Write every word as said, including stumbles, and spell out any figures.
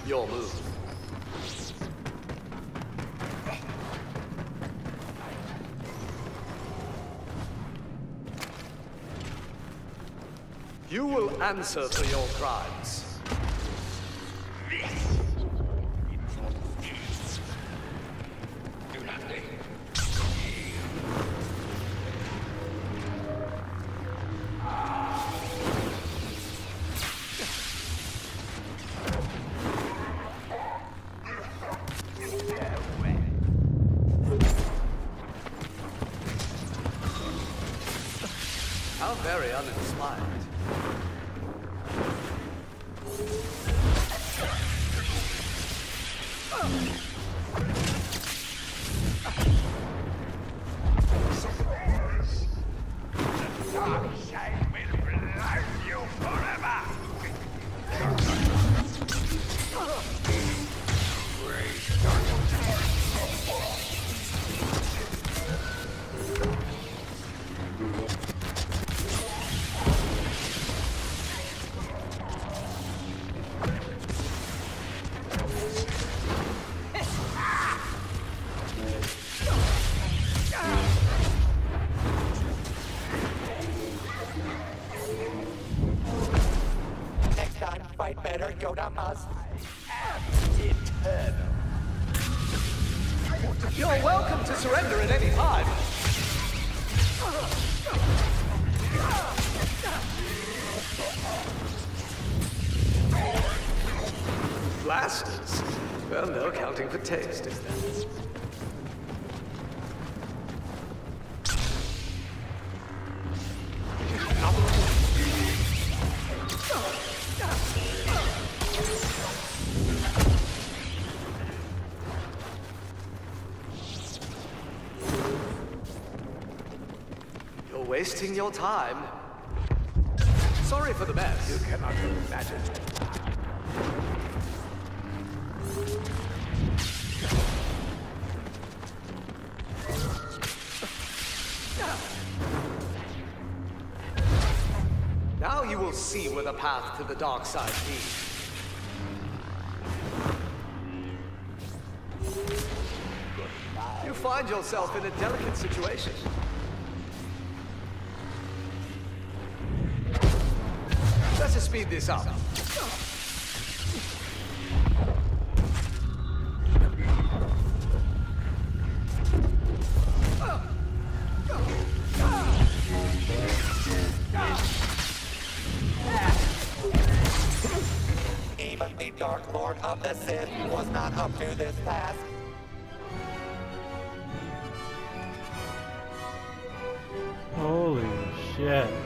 Your move. You will answer for your crimes. How very uninspired. Fight better, Yoda must. Eternal. You're welcome to surrender at any time. Blasters? Well, no accounting for taste, is there? Wasting your time. Sorry for the mess. You cannot imagine. Now you will see where the path to the dark side leads. You find yourself in a delicate situation. Let's speed this up. Even the Dark Lord of the Sith was not up to this task. Holy shit.